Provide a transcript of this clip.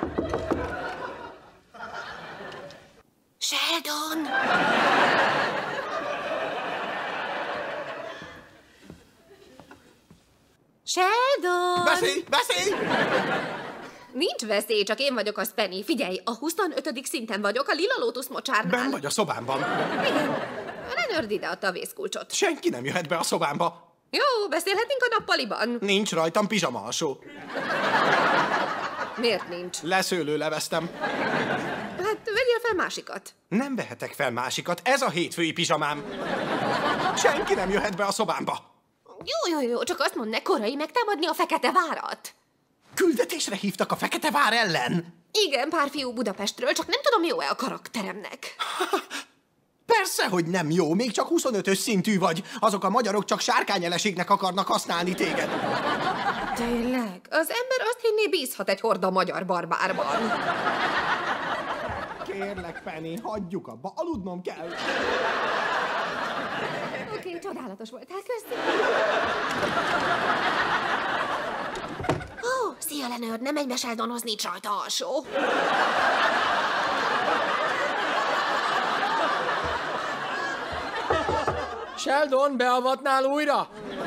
Sheldon! Sheldon! Beszélj! Nincs veszély, csak én vagyok az Penny. Figyelj, a 25. szinten vagyok, a Lila Lotus mocsárnál. Benn vagy a szobámban. Igen. Leonard ideadta a vészkulcsot. Senki nem jöhet be a szobámba. Jó, beszélhetünk a nappaliban. Nincs rajtam pizsama alsó. Miért nincs? Leszőlő leveztem. Hát vegyél fel másikat. Nem vehetek fel másikat, ez a hétfői pizsamám. Senki nem jöhet be a szobámba. Jó, csak azt mondd, ne korai megtámadni a Fekete Várat. Küldetésre hívtak a Fekete Vár ellen? Igen, pár fiú Budapestről, csak nem tudom, jó-e a karakteremnek. Persze, hogy nem jó, még csak 25-ös szintű vagy. Azok a magyarok csak sárkányeleségnek akarnak használni téged. Tényleg? Az ember azt hinné, bízhat egy horda magyar barbárban. Kérlek, Penny, hagyjuk abba, aludnom kell. Oké, csodálatos voltál, köszi. Ó, szia, Leonard, nem menj be Sheldonhoz, nincs rajta alsó. Sheldon, beavatnál újra?